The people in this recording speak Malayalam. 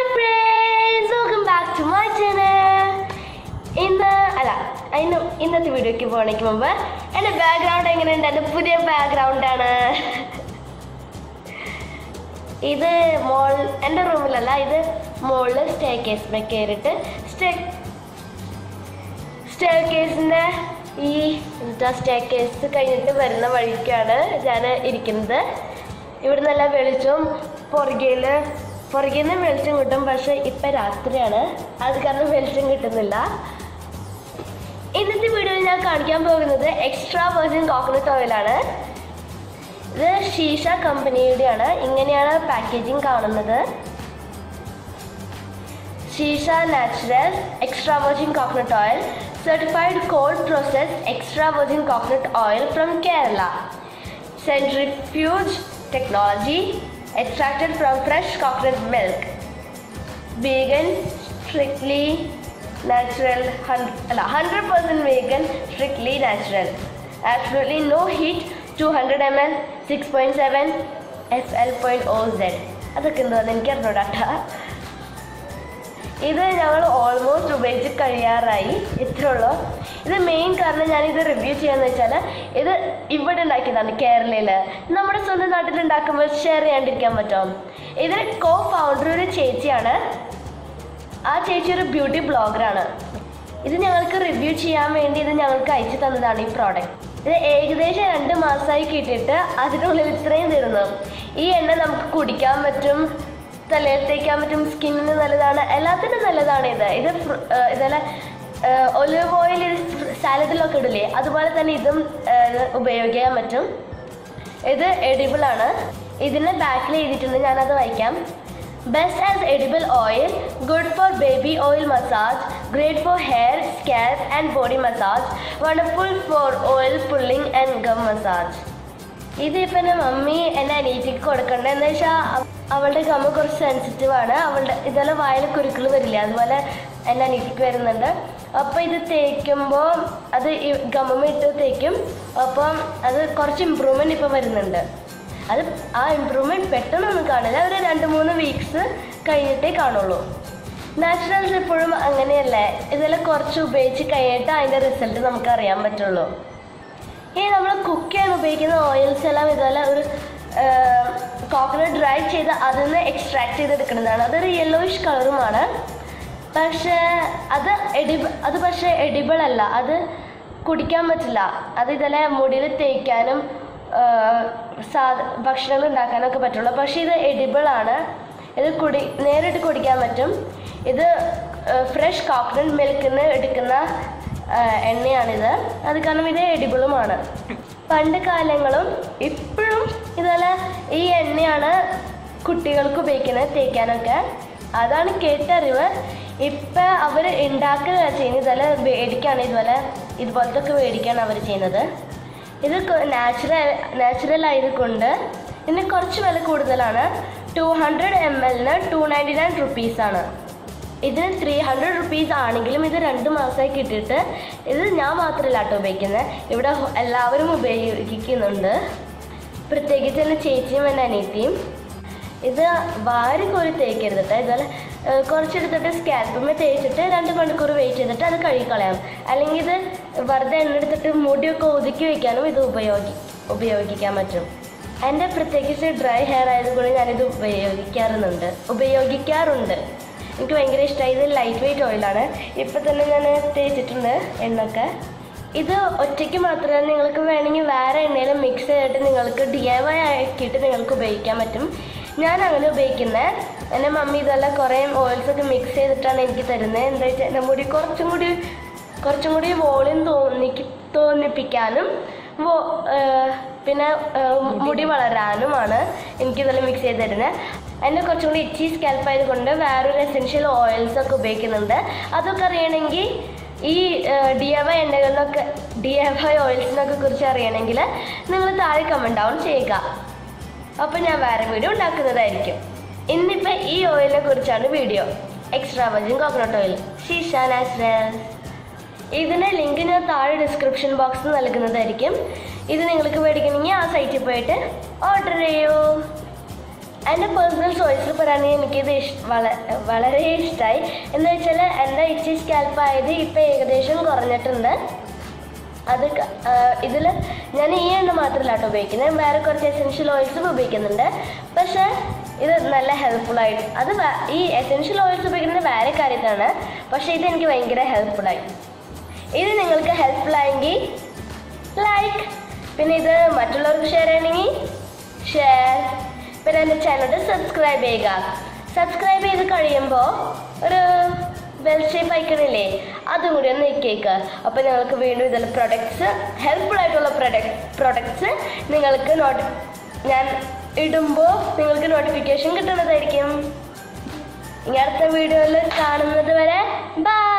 Hi friends, welcome back to my channel. ഇന്നത്തെ വീഡിയോക്ക് പോകണമെങ്കിൽ മുമ്പ് എൻ്റെ ബാക്ക്ഗ്രൗണ്ട് എങ്ങനെയുണ്ട്? എൻ്റെ പുതിയ ബാക്ക്ഗ്രൗണ്ട് ആണ് ഇത്. എൻ്റെ റൂമിലല്ല, ഇത് മുകളിൽ സ്റ്റെയർകേസിൽ കയറിയിട്ട് സ്റ്റെയർകേസിൻ്റെ ഈ സ്റ്റെയർകേസ് കഴിഞ്ഞിട്ട് വരുന്ന വഴിക്കാണ് ഞാൻ ഇരിക്കുന്നത്. ഇവിടെ നല്ല വെളിച്ചവും പുറകിൽ നിന്ന് വെളിച്ചം കിട്ടും. പക്ഷേ ഇപ്പം രാത്രിയാണ്, അത് കാരണം വെളിച്ചം കിട്ടുന്നില്ല. ഇന്നത്തെ വീഡിയോയിൽ ഞാൻ കാണിക്കാൻ പോകുന്നത് എക്സ്ട്രാ വെർജിൻ കോക്കനട്ട് ഓയിലാണ്. ഇത് ഷീഷ കമ്പനിയുടെയാണ്. ഇങ്ങനെയാണ് പാക്കേജിങ് കാണുന്നത്. Sheesha natural extra virgin coconut oil, certified cold process extra virgin coconut oil from Kerala, centrifuge technology, extracted from fresh coconut milk, vegan, strictly natural, 100% vegan, strictly natural, absolutely no heat, 200 ml, 6.7 FL.OZ. അതൊക്കെ എന്താണെന്ന് എനിക്ക് അറിഞ്ഞൂടാ. ഇത് ഞങ്ങൾ ഓൾമോസ്റ്റ് ഉപയോഗിച്ച് കഴിയാറായി. ഇത്രേ ഉള്ളൂ. ഇത് മെയിൻ കാരണം ഞാനിത് റിവ്യൂ ചെയ്യാന്ന് വെച്ചാൽ, ഇത് ഇവിടെ ഉണ്ടാക്കിയതാണ് കേരളയിൽ. നമ്മുടെ സ്വന്തം നാട്ടിൽ ഉണ്ടാക്കുമ്പോൾ ഷെയർ ചെയ്യാണ്ടിരിക്കാൻ പറ്റും. ഇതിന് കോ ഫൗണ്ടർ ഒരു ചേച്ചിയാണ്. ആ ചേച്ചി ഒരു ബ്യൂട്ടി ബ്ലോഗറാണ്. ഇത് ഞങ്ങൾക്ക് റിവ്യൂ ചെയ്യാൻ വേണ്ടി ഇത് ഞങ്ങൾക്ക് അയച്ചു തന്നതാണ് ഈ പ്രോഡക്റ്റ്. ഇത് ഏകദേശം 2 മാസമായി കിട്ടിയിട്ട് അതിനുള്ളിൽ ഇത്രയും തീർന്നു. ഈ എണ്ണ നമുക്ക് കുടിക്കാൻ പറ്റും, തലയിൽ തേക്കാൻ പറ്റും, സ്കിന്നിന് നല്ലതാണ്, എല്ലാത്തിനും നല്ലതാണ്. ഇതെല്ലാം ഒലിവ് ഓയിൽ സാലഡിലൊക്കെ ഇടില്ലേ, അതുപോലെ തന്നെ ഇതും ഉപയോഗിക്കാൻ പറ്റും. ഇത് എഡിബിളാണ്. ഇതിന് ബാക്കിൽ എഴുതിയിട്ടുണ്ട്, ഞാനത് വായിക്കാം. Best as edible oil, good for baby oil massage, great for hair, scalp and body massage, wonderful for oil pulling and gum massage. ഇതിപ്പോൾ എൻ്റെ മമ്മി എൻ്റെ അനിയത്തിക്ക് കൊടുക്കണ്ട. എന്ന് വെച്ചാൽ അവളുടെ ഗമ്മ കുറച്ച് സെൻസിറ്റീവാണ്. ഇതെല്ലാം വായിൽ കുരുക്കൾ വരില്ല, അതുപോലെ എൻ്റെ അനിയത്തിക്ക് വരുന്നുണ്ട്. അപ്പോൾ ഇത് തേക്കുമ്പോൾ അത് ഗമ്മ ഇട്ട് തേക്കും. അപ്പം അത് കുറച്ച് ഇമ്പ്രൂവ്മെൻറ്റ് ഇപ്പോൾ വരുന്നുണ്ട്. ആ ഇമ്പ്രൂവ്മെൻറ്റ് പെട്ടെന്നൊന്നും കാണില്ല, ഒരു 2-3 വീക്സ് കഴിഞ്ഞിട്ടേ കാണുള്ളൂ. നാച്ചുറൽസ് എപ്പോഴും അങ്ങനെയല്ലേ, ഇതെല്ലാം കുറച്ച് ഉപയോഗിച്ച് കഴിഞ്ഞിട്ട് അതിൻ്റെ റിസൾട്ട് നമുക്ക് അറിയാൻ പറ്റുള്ളൂ. ഈ നമ്മൾ കുക്ക് ചെയ്യാൻ ഉപയോഗിക്കുന്ന ഓയിൽസ് എല്ലാം ഇതുപോലെ ഒരു കോക്കനട്ട് ഡ്രൈ ചെയ്ത് അതിൽ നിന്ന് എക്സ്ട്രാക്ട് ചെയ്തെടുക്കുന്നതാണ്. അതൊരു യെല്ലോയിഷ് കളറുമാണ്. പക്ഷേ അത് പക്ഷേ എഡിബിൾ അല്ല, അത് കുടിക്കാൻ പറ്റില്ല. അത് ഇതെല്ലാം മുടിയിൽ തേക്കാനും ഭക്ഷണങ്ങൾ ഉണ്ടാക്കാനൊക്കെ പറ്റുള്ളൂ. പക്ഷേ ഇത് എഡിബിളാണ്. ഇത് നേരിട്ട് കുടിക്കാൻ പറ്റും. ഇത് ഫ്രഷ് കോക്കനട്ട് മിൽക്കിൽ നിന്ന് എടുക്കുന്ന എണ്ണയാണിത്. അത് കാരണം ഇത് എഡിബിളുമാണ്. പണ്ട് കാലങ്ങളും ഇപ്പോഴും ഇതെല്ലാം ഈ എണ്ണയാണ് കുട്ടികൾക്ക് ഉപയോഗിക്കുന്നത് തേക്കാനൊക്കെ. അതാണ് കേട്ടറിവ്. ഇപ്പം അവർ ഉണ്ടാക്കുക ചെയ്യുന്നത്, ഇതെല്ലാം മേടിക്കുകയാണ്. ഇതുപോലത്തെ ഒക്കെ മേടിക്കുകയാണ് അവർ ചെയ്യുന്നത്. ഇത് നാച്ചുറൽ ആയതുകൊണ്ട് ഇതിന് കുറച്ച് വില കൂടുതലാണ്. 200 ml 299 rupees. ഇതിന് 300 rupees ആണെങ്കിലും ഇത് 2 മാസമായി കിട്ടിയിട്ട്, ഇത് ഞാൻ മാത്രമല്ല കേട്ടോ ഉപയോഗിക്കുന്നത്, ഇവിടെ എല്ലാവരും ഉപയോഗിക്കുന്നുണ്ട്. പ്രത്യേകിച്ച് എൻ്റെ ചേച്ചിയും എൻ്റെ അനിയത്തിയും. ഇത് വാരി കോരി തേക്കരുത് കേട്ടോ. ഇതുപോലെ കുറച്ചെടുത്തിട്ട് സ്കാൽപ്പിൽ തേച്ചിട്ട് 2 മണിക്കൂർ വെയിറ്റ് ചെയ്തിട്ട് അത് കഴുകിക്കളയാം. അല്ലെങ്കിൽ ഇത് വെറുതെ എണ്ണ എടുത്തിട്ട് മുടിയൊക്കെ ഒതുക്കി വയ്ക്കാനും ഇത് ഉപയോഗിക്കാൻ പറ്റും. എൻ്റെ പ്രത്യേകിച്ച് ഡ്രൈ ഹെയർ ആയതുകൊണ്ട് ഞാനിത് ഉപയോഗിക്കാറുണ്ട്. എനിക്ക് ഭയങ്കര ഇഷ്ടമായി. ഇത് ലൈറ്റ് വെയ്റ്റ് ഓയിലാണ്. ഇപ്പം തന്നെ ഞാൻ തേച്ചിട്ടുണ്ട് എണ്ണൊക്കെ. ഇത് ഒറ്റയ്ക്ക് മാത്രമല്ല, നിങ്ങൾക്ക് വേണമെങ്കിൽ വേറെ എണ്ണയിൽ മിക്സ് ചെയ്തിട്ട് നിങ്ങൾക്ക് DIY ആക്കിയിട്ട് നിങ്ങൾക്ക് ഉപയോഗിക്കാൻ പറ്റും. ഞാൻ അങ്ങനെ ഉപയോഗിക്കുന്നത്. എൻ്റെ മമ്മി ഇതെല്ലാം കുറേ ഓയിൽസൊക്കെ മിക്സ് ചെയ്തിട്ടാണ് എനിക്ക് തരുന്നത്. എന്താ വെച്ചാൽ എൻ്റെ മുടി കുറച്ചും കൂടി വോളിയം തോന്നിപ്പിക്കാനും പിന്നെ മുടി വളരാനുമാണ് എനിക്കിതെല്ലാം മിക്സ് ചെയ്ത് തരുന്നത്. എൻ്റെ കുറച്ചും കൂടി ഇച്ചി സ്കാൽപ്പ് ആയതുകൊണ്ട് വേറൊരു എസെൻഷ്യൽ ഓയിൽസൊക്കെ ഉപയോഗിക്കുന്നുണ്ട്. അതൊക്കെ അറിയണമെങ്കിൽ ഈ DIY ഓയിൽസിനൊക്കെ കുറിച്ച് അറിയണമെങ്കിൽ നിങ്ങൾ താഴെ കമൻറ്റ് ഡൗൺ ചെയ്യുക. അപ്പോൾ ഞാൻ വേറെ വീഡിയോ ഉണ്ടാക്കുന്നതായിരിക്കും. ഇന്നിപ്പോൾ ഈ ഓയിലിനെ കുറിച്ചാണ് video. Extra virgin coconut oil, Sheesha natural. ഇതിൻ്റെ ലിങ്ക് ഞാൻ താഴെ ഡിസ്ക്രിപ്ഷൻ ബോക്സിൽ നൽകുന്നതായിരിക്കും. ഇത് നിങ്ങൾക്ക് മേടിക്കണമെങ്കിൽ ആ സൈറ്റിൽ പോയിട്ട് ഓർഡർ ചെയ്യൂ. എൻ്റെ പേഴ്സണൽ ചോയ്സിൽ പറയുകയാണെങ്കിൽ എനിക്കിത് വളരെ ഇഷ്ടമായി. എന്ന് വെച്ചാൽ എൻ്റെ ഇച്ചി സ്കാൽപ്പ് ആയത് ഇപ്പം ഏകദേശം കുറഞ്ഞിട്ടുണ്ട്. അത് ഇതിൽ ഞാൻ ഈ എണ്ണ മാത്രമല്ല കേട്ടോ ഉപയോഗിക്കുന്നത്, ഞാൻ വേറെ കുറച്ച് എസെൻഷ്യൽ ഓയിൽസും ഉപയോഗിക്കുന്നുണ്ട്. പക്ഷേ ഇത് നല്ല ഹെൽപ്ഫുള്ളായിട്ട്, അത് ഈ എസെൻഷ്യൽ ഓയിൽസ് ഉപയോഗിക്കുന്നത് വേറെ കാര്യത്തിലാണ്, പക്ഷേ ഇതെനിക്ക് ഭയങ്കര ഹെൽപ്ഫുള്ളായി. ഇത് നിങ്ങൾക്ക് ഹെൽപ്ഫുള്ളായെങ്കിൽ ലൈക്ക്, പിന്നെ ഇത് മറ്റുള്ളവർക്ക് ഷെയർ ചെയ്യണമെങ്കിൽ ഷെയർ, പിന്നെ എൻ്റെ ചാനൽ സബ്സ്ക്രൈബ് ചെയ്യുക. സബ്സ്ക്രൈബ് ചെയ്ത് കഴിയുമ്പോൾ ഒരു ബെൽ ഷേപ്പ് ഐക്കണില്ലേ, അതും കൂടി ഒന്ന് ഞെക്കിയേക്കുക. അപ്പോൾ നിങ്ങൾക്ക് വീണ്ടും ഇതിൽ പ്രൊഡക്ട്സ്, ഹെൽപ്ഫുള്ളായിട്ടുള്ള പ്രൊഡക്ട്സ് നിങ്ങൾക്ക് ഞാൻ ഇടുമ്പോൾ നിങ്ങൾക്ക് നോട്ടിഫിക്കേഷൻ കിട്ടുന്നതായിരിക്കും. ഇനി അടുത്ത വീഡിയോയിൽ കാണുന്നത് വരെ ബൈ.